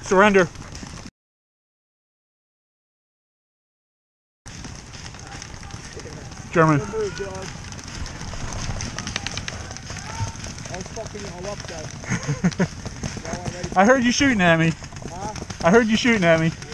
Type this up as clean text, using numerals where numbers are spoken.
Surrender. German. Good move, dog. I was fucking you all up, though. I heard you shooting at me. Huh? I heard you shooting at me.